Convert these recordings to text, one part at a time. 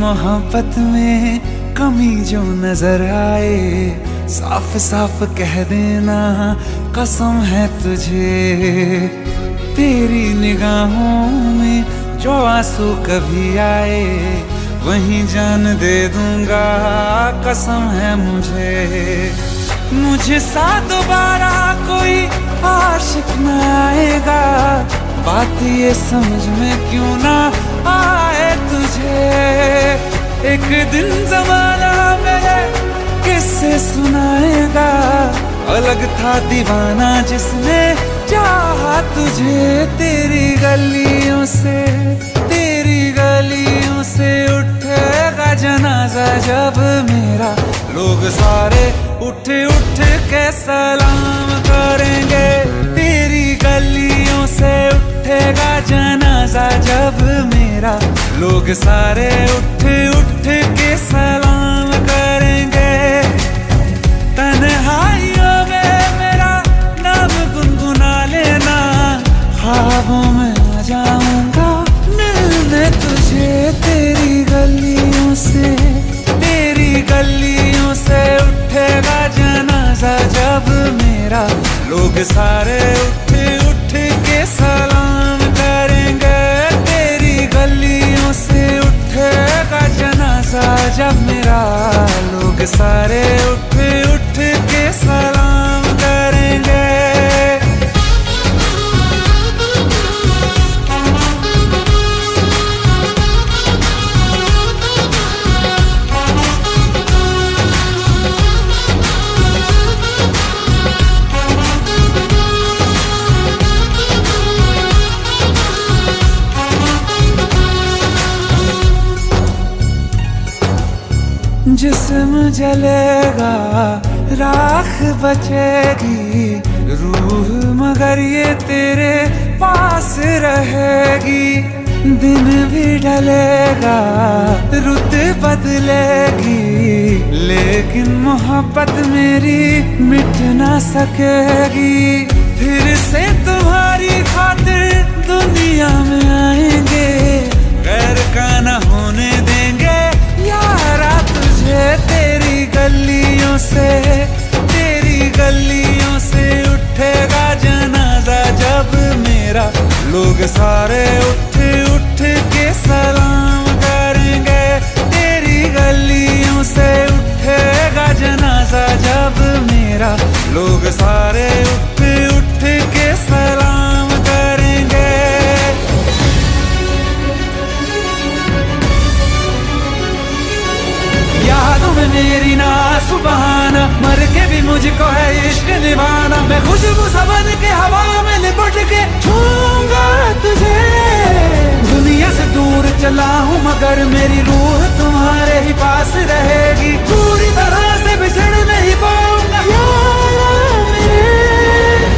मोहब्बत में कमी जो नजर आए, साफ साफ कह देना कसम है तुझे। तेरी निगाहों में जो आंसू कभी आए, वहीं जान दे दूंगा कसम है मुझे। मुझे सा दोबारा कोई आशिक न आएगा, बात ये समझ में क्यों ना आए तुझे। एक दिन जमाना मेरे किससे सुनाएगा, अलग था दीवाना जिसने चाहा तुझे। तेरी गलियों से उठेगा जनाजा जब मेरा, लोग सारे उठ उठ के सलाम करेंगे। तेरी गलियों से उठेगा जनाजा जब मेरा, लोग सारे उठ उठ के सलाम करेंगे। तन्हाइयों में मेरा नाम गुनगुना लेना, ख्वाबों में आ जाऊंगा मिलने तुझे। तेरी गलियों से उठेगा जनाजा जब मेरा, लोग सारे उठ उठ के सलाम करेंगे। तेरी गलियों से उठेगा जनाजा जब मेरा, लोग सारे उठ उठ के सलाम करेंगे। जिस्म जलेगा राख बचेगी, रूह मगर ये तेरे पास रहेगी। दिन भी ढलेगा रुत बदलेगी, लेकिन मोहब्बत मेरी मिट ना सकेगी। फिर से तुम्हारी खातिर दुनिया में आएंगे, गैर का न होने देंगे यारा तुझे। तेरी गलियों से उठेगा जनाजा जब मेरा, लोग सारे उठ उठ के सलाम करेंगे। तेरी गलियों से उठेगा जनाजा जब मेरा, लोग सारे उठ उठ के सलाम करेंगे। यादों में मेरी ना सुबहाना, मर के भी मुझको है इश्क निभाना। मैं खुशबू सबन के हवा में लिपट के छूंगा तुझे। दुनिया से दूर चला हूँ मगर मेरी रूह तुम्हारे ही पास रहेगी। पूरी तरह से बिछड़ नहीं पाऊंगा यारा मेरे।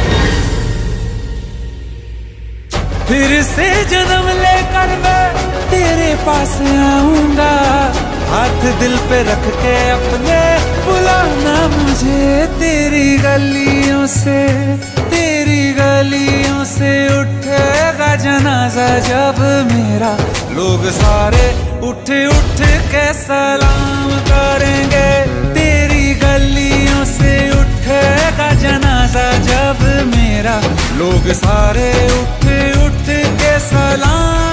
फिर से जन्म लेकर मैं तेरे पास आऊंगा, हाथ दिल पे रख के अपने बुलाना मुझे। तेरी गलियों से उठेगा जनाजा जब मेरा, लोग सारे उठ उठ के सलाम करेंगे। तेरी गलियों से उठेगा जनाजा जब मेरा, लोग सारे उठ उठ के सलाम